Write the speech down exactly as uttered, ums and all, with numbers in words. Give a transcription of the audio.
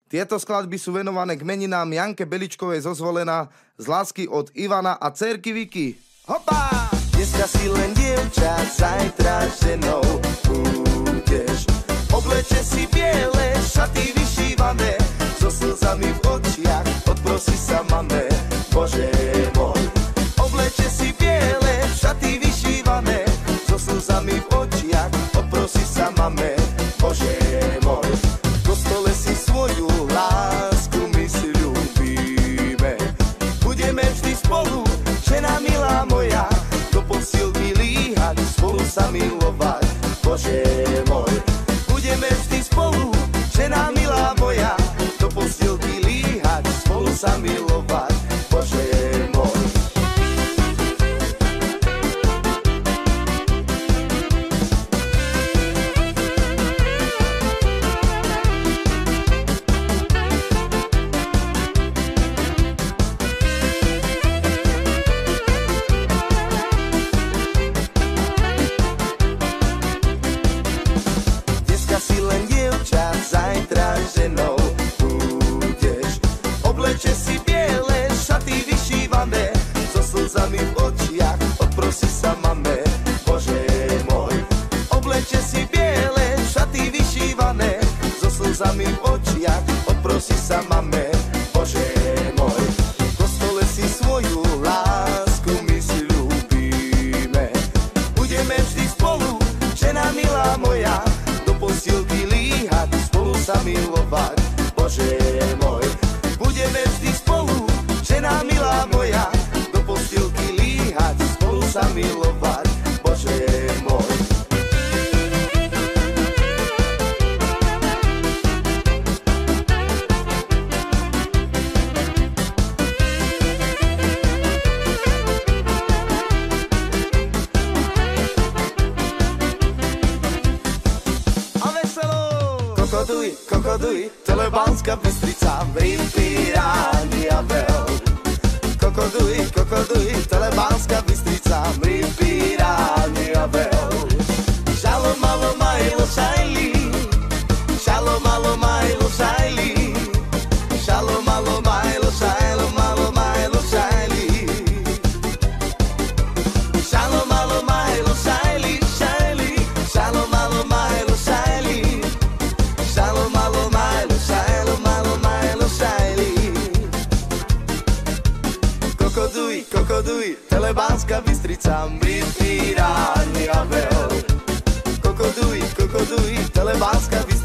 Tieto skladby sú venované k meninám Janke Beličkovej zo Zvolena z lásky od Ivana a dcerky Vicky. Hopa! Dneska si len dievča, zajtra ženou budeš. Obleče si biele šaty vyšívané, so slzami v očiach, odprosi sa mame, Bože môj. Obleče si biele šaty vyšívané, so slzami v očiach, odprosi sa mame, Bože môj. V kostole si svoju lásku my si ľúbime, budeme vždy spolu, žena milá moja, do posilky líhať, spolu sa milovať, Bože môj. Budeme vždy spolu, žena milá moja, do posilky líhať, spolu sa milovať, Bože môj. Zajtra ženou budeš. Obleče si biele šaty vyšívané, so slzami v očiach, odprosi sa mame, Bože môj. Obleče si biele šaty vyšívané, so slzami v očiach, odprosi sa mame, Bože môj. V kostole si svoju lásku my si ľúbime, budeme vždy spolu, žena milá moja, do posilky líhať, spolu sa milovať, Bože môj. Budeme vždy spolu, žena milá moja, do posilky líhať, spolu sa milovať, Bože môj. Kokoduj, kokoduj, tole Banská Bystrica, Rippi, Rádia Bel. Kokoduj, kokoduj, tole Banská Bystrica, Rippi, Rádia Bel. Šalo malo majlo šajli, šalo malo majlo šajli, šalo malo majlo šajlo, malo majlo šajli. Šalo malo majlo šajli, šajli, šalo malo majlo šajli. Šalo malo majlo, šajlo malo majlo šajli. Kokoduj, kokoduj, tele Banská Bystrica, Rippi, Rádia Bel. Kokoduj, kokoduj, tele Banská Bystrica.